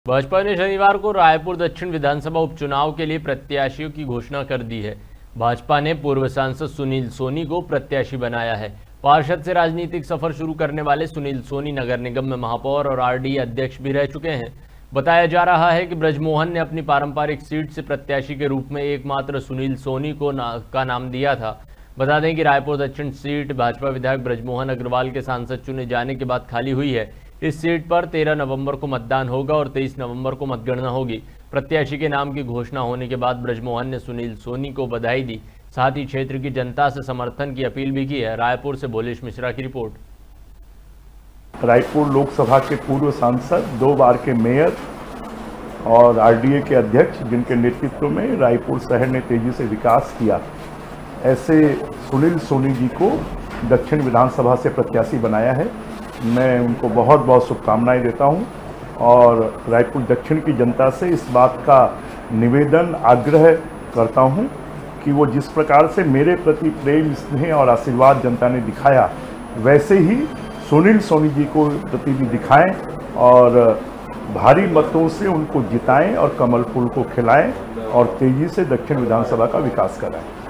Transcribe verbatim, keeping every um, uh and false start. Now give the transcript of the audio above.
भाजपा ने शनिवार को रायपुर दक्षिण विधानसभा उपचुनाव के लिए प्रत्याशियों की घोषणा कर दी है। भाजपा ने पूर्व सांसद सुनील सोनी को प्रत्याशी बनाया है। पार्षद से राजनीतिक सफर शुरू करने वाले सुनील सोनी नगर निगम में महापौर और आरडीए अध्यक्ष भी रह चुके हैं। बताया जा रहा है कि ब्रजमोहन ने अपनी पारंपरिक सीट से प्रत्याशी के रूप में एकमात्र सुनील सोनी को ना, का नाम दिया था। बता दें कि रायपुर दक्षिण सीट भाजपा विधायक ब्रजमोहन अग्रवाल के सांसद चुने जाने के बाद खाली हुई है। इस सीट पर तेरह नवंबर को मतदान होगा और तेईस नवंबर को मतगणना होगी। प्रत्याशी के नाम की घोषणा होने के बाद ब्रजमोहन ने सुनील सोनी को बधाई दी, साथ ही क्षेत्र की जनता से समर्थन की अपील भी की है। रायपुर से भोलेश मिश्रा की रिपोर्ट। रायपुर लोकसभा के पूर्व सांसद, दो बार के मेयर और आरडीए के अध्यक्ष, जिनके नेतृत्व में रायपुर शहर ने तेजी से विकास किया, ऐसे सुनील सोनी जी को दक्षिण विधानसभा से प्रत्याशी बनाया है। मैं उनको बहुत बहुत शुभकामनाएं देता हूं और रायपुर दक्षिण की जनता से इस बात का निवेदन आग्रह करता हूं कि वो जिस प्रकार से मेरे प्रति प्रेम, स्नेह और आशीर्वाद जनता ने दिखाया, वैसे ही सुनील सोनी जी को प्रति भी दिखाएं और भारी मतों से उनको जिताएं और कमल फूल को खिलाएं और तेजी से दक्षिण विधानसभा का विकास कराएं।